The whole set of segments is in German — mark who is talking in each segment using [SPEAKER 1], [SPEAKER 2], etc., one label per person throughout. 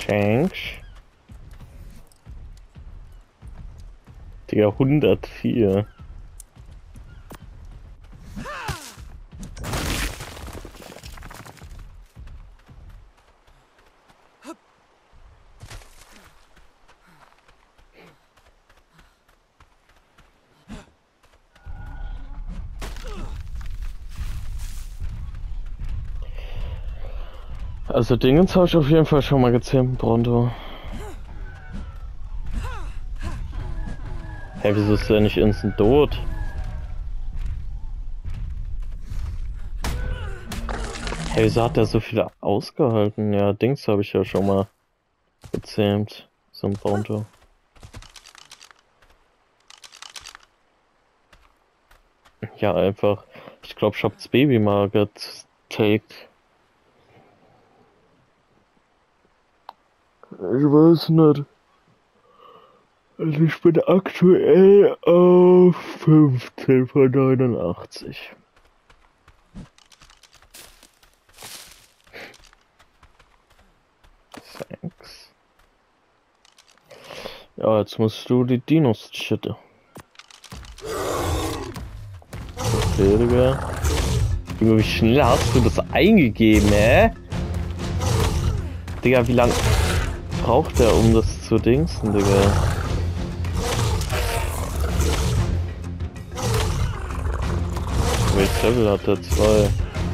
[SPEAKER 1] Thanks. Digga, 104. Also Dingens habe ich auf jeden Fall schon mal gezähmt, Bronto. Hey, wieso ist der nicht instant tot? Hey, wieso hat der so viele ausgehalten? Ja, Dings habe ich ja schon mal gezähmt. So ein Bronto. Ja, einfach. Ich glaube, ich hab's Baby mal getaked. Ich weiß nicht. Also ich bin aktuell auf 15 von 89. Thanks. Ja, jetzt musst du die Dinos chitten. Okay, Digga. Junge, wie schnell hast du das eingegeben, hä? Digga, wie lang braucht der, um das zu dingsen, Digga? Welches Level hat der? 2?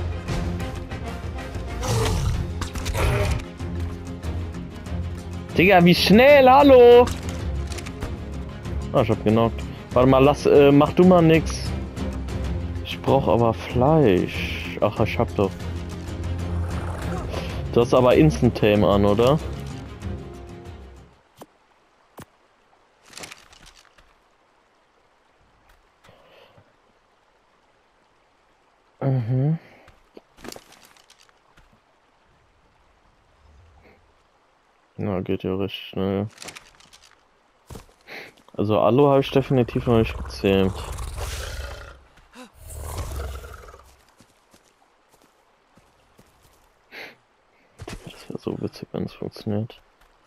[SPEAKER 1] Digga, wie schnell, hallo! Ah, ich hab genockt. Warte mal, mach du mal nix. Ich brauch aber Fleisch. Ach, ich hab doch. Du hast aber Instant Tame an, oder? Mhm. Na, geht ja recht schnell. Also Alu habe ich definitiv noch nicht gezähmt. Das wäre so witzig, wenn es funktioniert.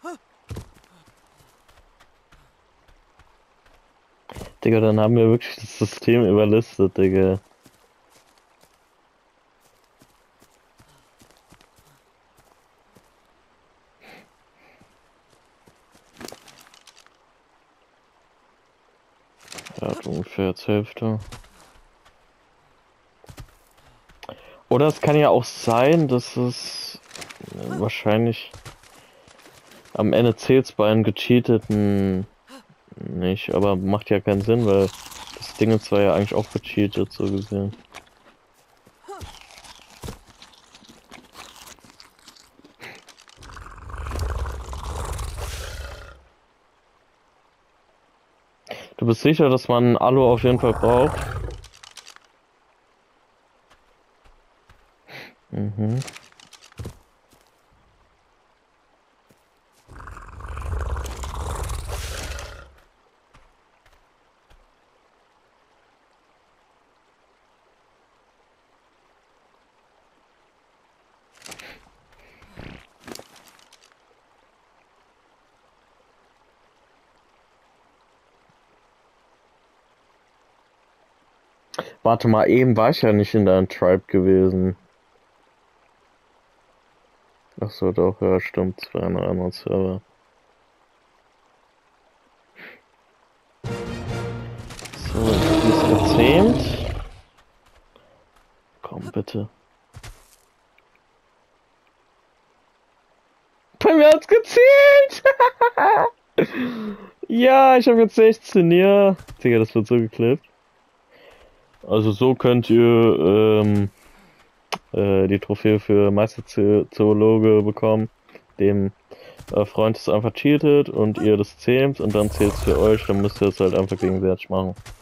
[SPEAKER 1] Digga, dann haben wir wirklich das System überlistet, Digga. Ja, ungefähr zur Hälfte. Oder es kann ja auch sein, dass es wahrscheinlich am Ende zählt es bei einem gecheateten nicht, aber macht ja keinen Sinn, weil das Ding ist zwar ja eigentlich auch gecheatet, so gesehen. Du bist sicher, dass man Alu auf jeden Fall braucht? Mhm. Warte mal, eben war ich ja nicht in deinem Tribe gewesen. Ach so, doch, ja, stimmt, es war ein anderer Server. So, die ist gezähmt. Komm, bitte. Bei mir hat's gezählt! Ja, ich habe jetzt 16, ja. Digga, das wird so geklippt. Also so könnt ihr die Trophäe für Meisterzoologe bekommen. Dem Freund ist einfach cheatet und ihr das zähmt und dann zählt es für euch, dann müsst ihr es halt einfach gegenseitig machen.